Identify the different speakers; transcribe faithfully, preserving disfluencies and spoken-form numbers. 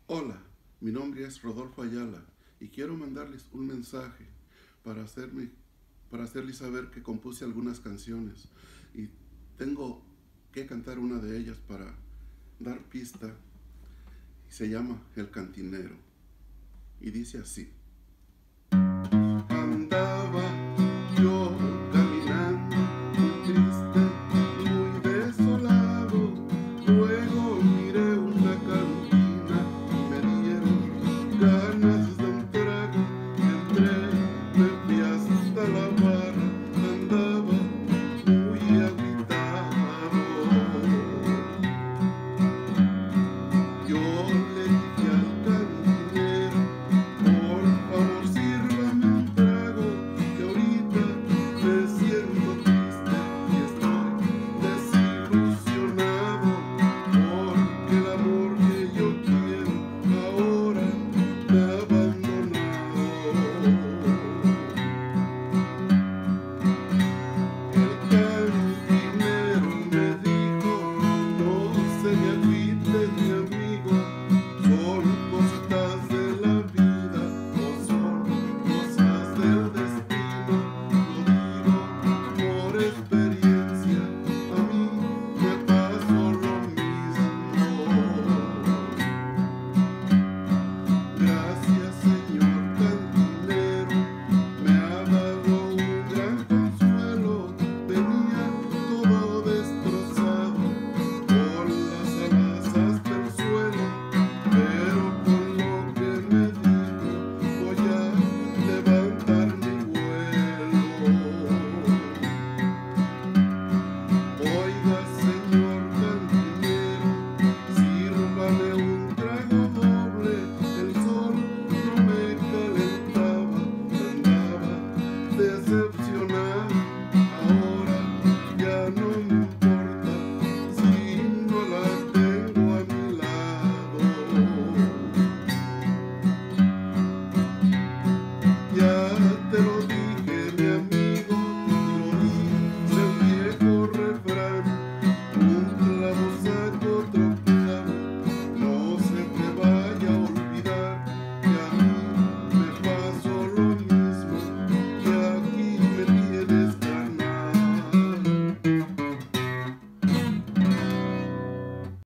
Speaker 1: Hola, mi nombre es Rodolfo Ayala y quiero mandarles un mensaje para hacerme, para hacerles saber que compuse algunas canciones y tengo que cantar una de ellas para dar pista. Se llama El Cantinero y dice así.